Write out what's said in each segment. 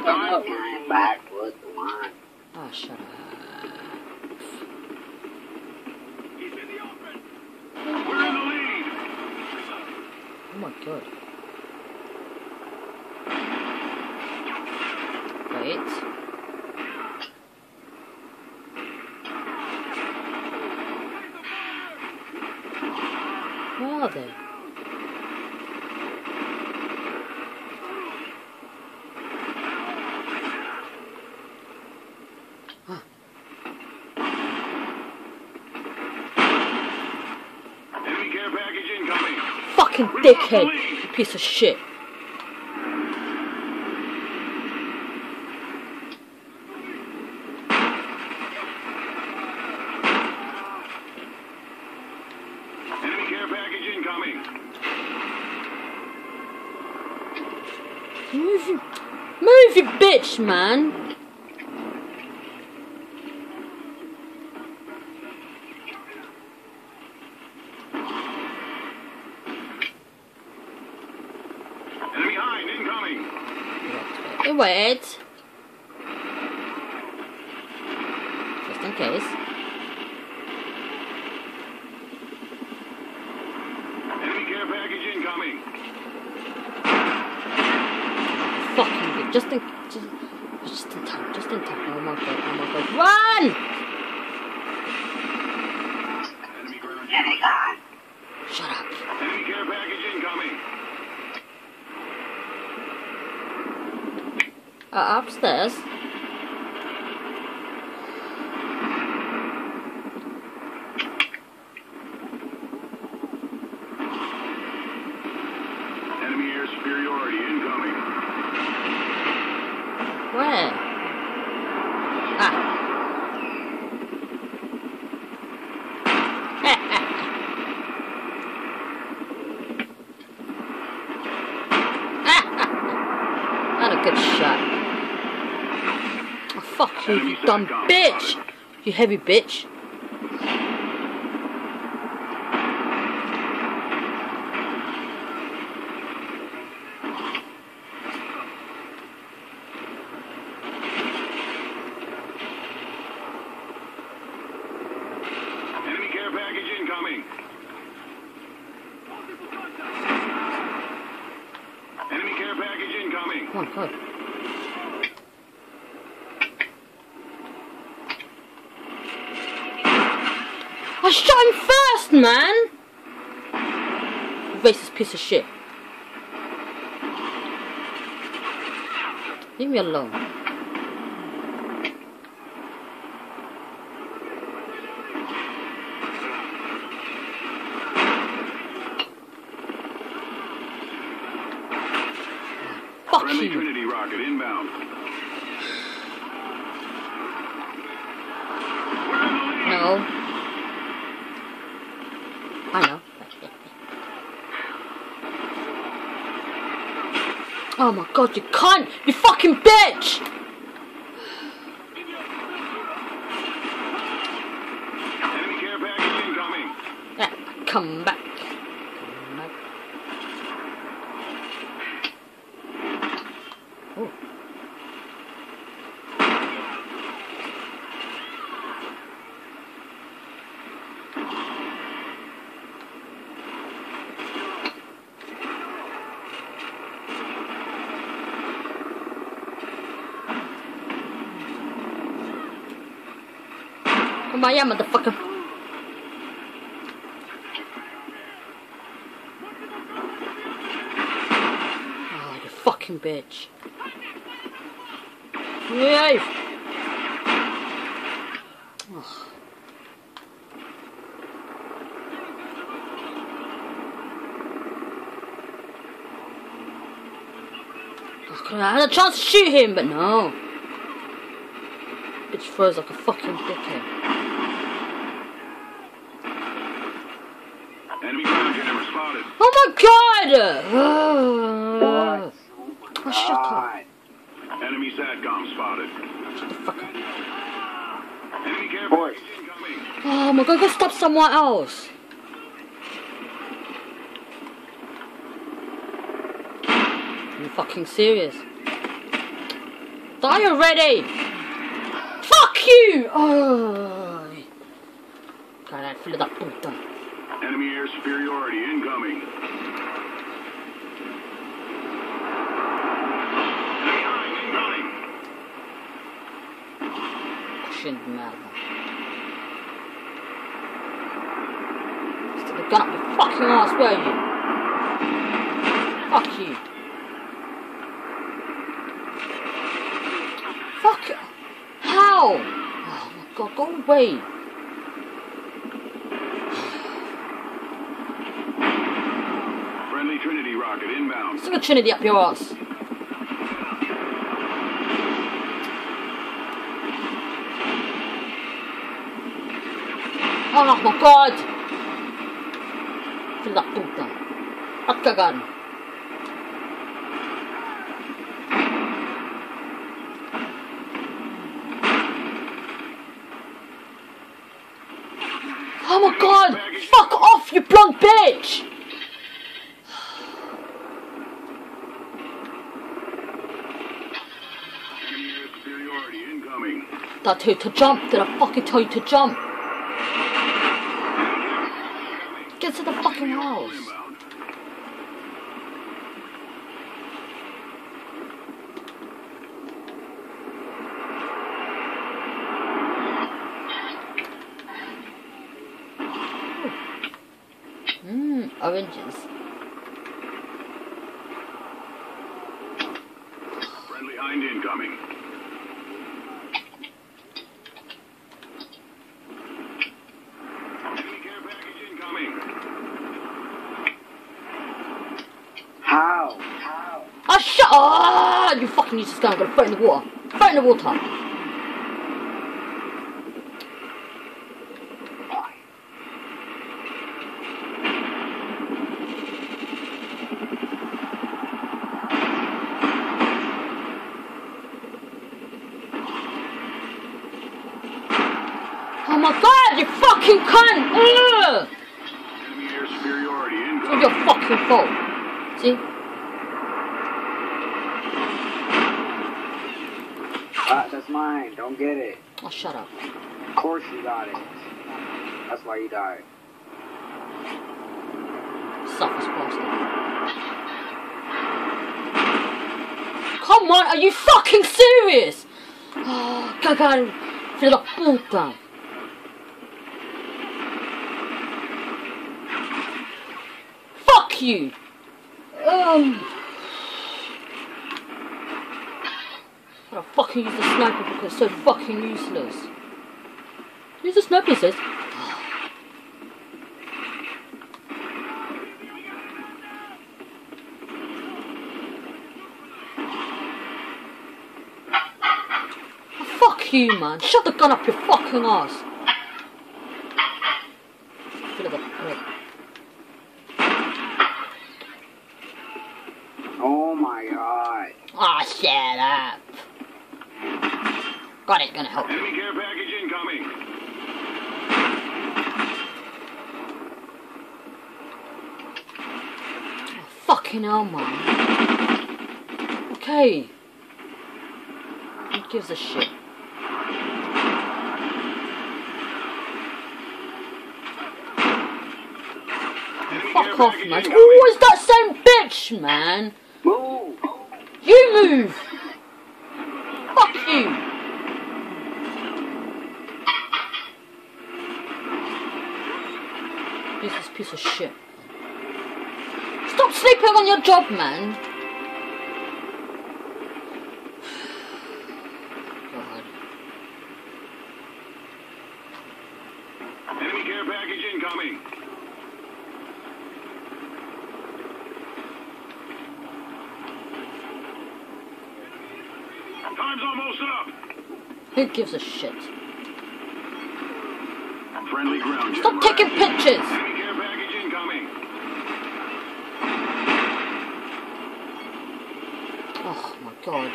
Came back with the line. Oh, shut up. We're in the lead. Oh my god. Wait. Where are they? Enemy care package incoming. Fucking dickhead! You piece of shit. Enemy care package incoming. Move you bitch, man! Enemy hind incoming. Wait. Just in case. Enemy care package incoming. Fucking good. Just in time. Oh my god. Run! Enemy ground. Enemy gone. Shut up. Enemy care package incoming. Upstairs. Enemy air superiority incoming. Where? Ah. Not a good shot. Oh, fuck you, you dumb bitch! You heavy bitch. Enemy care package incoming. Enemy care package incoming. Come on, go. I shot him first, man! Racist piece of shit. Leave me alone. Fuck Friendly you. Trinity rocket inbound. We're in the lead. No. I know. Oh my god, you cunt! You fucking bitch! Enemy care package incoming. Come back. Oh. Come on, yeah, motherfucker. Oh, you fucking bitch. Yay! Oh. I had a chance to shoot him, but no. Bitch throws like a fucking dickhead. Enemy ground camera spotted. Oh my god! Oh, shut up. Enemy SATCOM spotted. Shut the fuck up. Enemy care Boys. package incoming. Oh my god, go stop somewhere else. Are you fucking serious? Die already! Fuck you! Oh. Cara, filho da puta. Enemy air superiority incoming. Enemy high incoming. Coxinho de merda. Stick a gun up your fucking ass, where are you? Fuck you. Fuck you. How? Oh my god, go away. Friendly Trinity rocket inbound. Stick a Trinity up your ass. Oh my god! Filho da puta. Vai te cagar. Oh my god! Fuck off, you blonde bitch! Enemy air superiority incoming. Did I tell you to jump? Did I fucking tell you to jump? Get to the fucking house. Inbound. Oranges. Friendly Hind incoming. Enemy care package incoming. How? Oh, shut up! You fucking useless guy. I'm gonna throw it in the water. Throw it in the water. Oh my god, you fucking cunt! Ugh! Enemy air superiority It's incoming. your fucking fault. See? That's mine. Don't get it. Oh, shut up. Of course you got it. That's why you died. Suckers bastard. Come on, are you fucking serious? Oh, cagado. Filho da puta. Fuck you. I gotta fucking use the sniper because it's so fucking useless. Use the sniper, he says. Fuck you, man. Shut the gun up your fucking ass. Feel the prick. Oh my god. Ah, shut up. God, it's gonna help. Enemy care package incoming. Oh, fucking hell, man. Okay. Who gives a shit? Fuck off, man. It's always that same bitch, man. Move. You move. Fuck you. Useless piece of shit. Stop sleeping on your job, man. God. Enemy care package incoming. Time's almost up. Who gives a shit? Friendly ground jet. Stop taking pictures. Enemy care package incoming. Oh my god.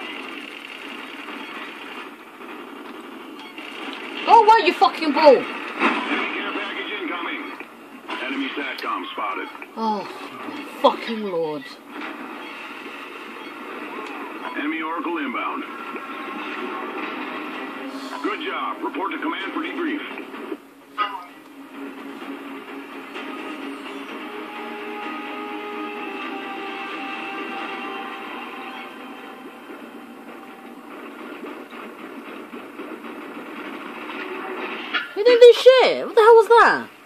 Oh, wait, you fucking bull. Enemy care package incoming. Enemy SATCOM spotted. Oh, my fucking lord. Enemy Oracle inbound. Good job. Report to command for debrief. He didn't do shit. What the hell was that?